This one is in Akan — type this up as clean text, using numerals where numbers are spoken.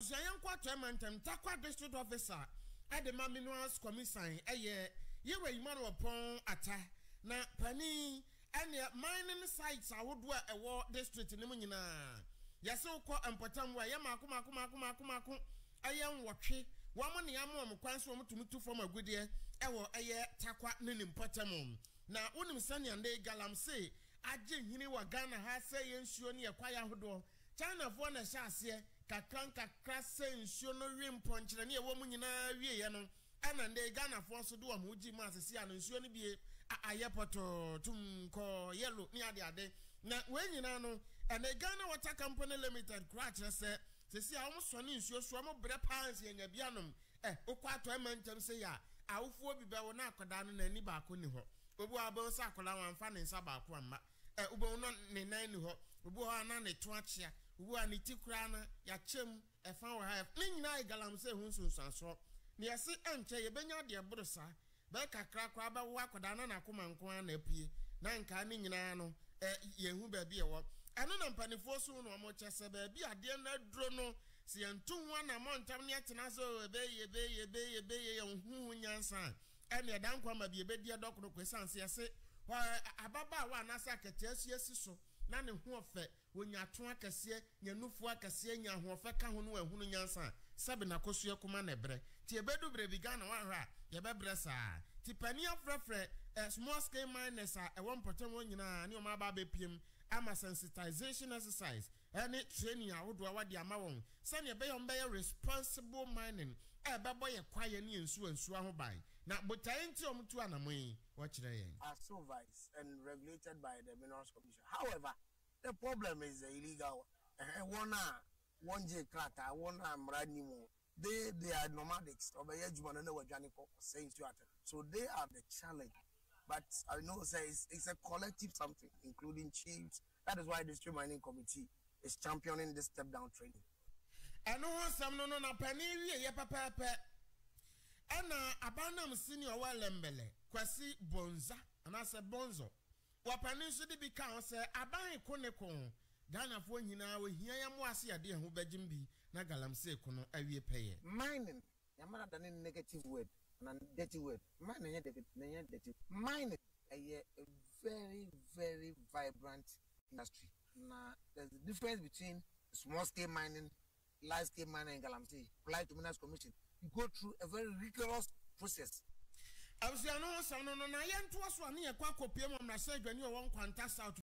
abusuayan kwato emantem takwa district officer ade ma minerals commission eye yewe Emmanuel Pon ata na pani ene mining sites awodo a ewo district ne mu nyina yase ukọ empotam wa ye mako aye nwotwe wamo ne amo omkwan so omtumutu fom agudie ewo eye takwa ne nimpotam na wonim sane ande galamse agye hini wa Ghana ha se ye nsuo ne yakwaya hodo China fo na sha ase kakra se nsuo no wi mponkyere ne ewo mu nyina wie ye no ana nde Ghana fo so do am uji ma asese ano nsuo no bie ayepoto tumko yellow ni ade na we nyina no ene Ghana Water Company Limited crach se sesi a wo so ne nsuo so mo bre pans ye nya bianom okwato emantem se ya awofo bi be wo na akoda no na ni ba ko ni ho obu abon sa akola wanfa ne nsa ba ko amma ubo no ne nan ni ho obu ho na ne to achia obu ani tikura na ya chem efa wo ha ne nyina igalam se hu sunsanso ne yesi enche ye benya de brosa be kakra kwa ba wo akoda na akoma nko na apue na nka ne nyina no ye hu ba bi e wo eno na mpanifo so no mo chese ba bi ade na duro no se yentu ho na mo ntam ne tena so ebe ye hu nyansa ene dan kwa ma bi ebe die dokoro kwesanse yese ababa wa na sa kete asiesi so na ne ho ofe wonya to akase nyanufu akase nya ho ofe ka ho no ahunu nyansa sabe na kosu ekuma na bre ti ebedu bre bi Ghana wa hra ye bebre sa ti pani afrefre small scale miners a ewon potem wonyina ne o ma ba be piem ama sensitization exercise any training awodo awade ama won se ne be yom be responsible mining bebo ye kwaye ne nsu aho bai na botai nti omtu anamoyi wa kire yen are supervised and regulated by the Minerals Commission. However, the problem is the illegal one J Clatter, one Mranimo. They are nomadics of the edge one saying so they are the challenge. But I know it's a collective something, including chiefs. That is why the District Mining Committee is championing this step down training. I know some no penny ye papa. Ana abanam senior walembele kwasi bonza ana se bonzo wapani so de bi kan se aban koneko Ghana fo nyina we hia ya mo ase ade ho bagim bi na galamse kono awie peye mining yamara than negative word and dirty word mining dirty mining a very very vibrant industry. Now there's a difference between small scale mining, large scale mining and galamse. Like to Minerals Commission, you go through a very rigorous process. I was no na yen to us one ye kwa kopiem na say dwani o won kwanta south